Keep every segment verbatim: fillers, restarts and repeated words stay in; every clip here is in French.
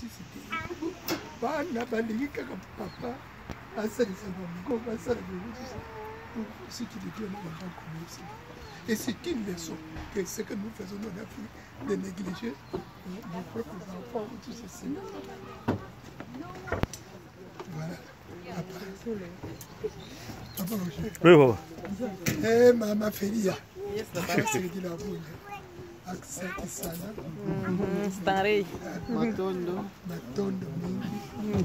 nécessité. Bana balingi kaka papa asalisa bango basala ce qui devient dans la banque commerciale. Et c'est une leçon que ce que nous faisons en Afrique, de négliger nos propres enfants, tout ceci. Voilà. Papa Roger. Oui, papa. Eh, Mama Felia. C'est dit la boule. Asante sana. Starehe. Matondo. Matondo mingi.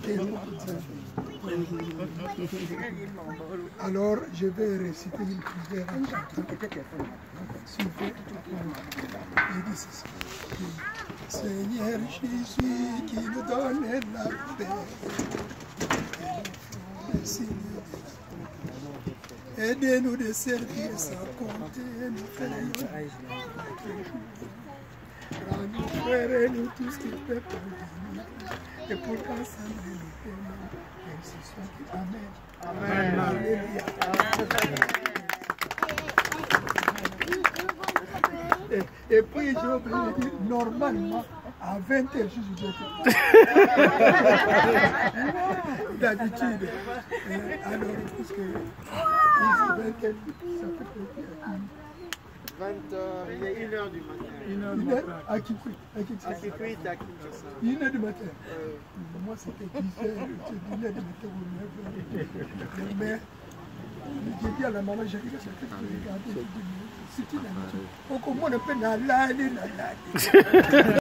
Alors, je vais réciter une prière en chantant. Suivez. Il dit ceci. Seigneur Jésus qui nous donne la paix. Aidez-nous de servir sans compter nos frères. Rends-nous frères et nous tout ce qui peut parvenir. Et pour qu'ensemble nous payons. Ainsi soit. Amen. Amen. Alléluia. Et, et puis j'ai oublié de dire, normalement, à vingt heures, je suis d'habitude. Alors, parce que vingt heures, ça fait vingt heures, il est une heure du matin. une heure du matin. À Kikwit. À Kikwit, à Kinshasa. une heure du matin. Euh, moi, c'était dix heures, une heure du matin ou neuf heures. Mais, j'ai dit à la maman, j'ai dit que c'était regarder. C'est une habitude. Donc, au moins, on peut n'aller, n'aller.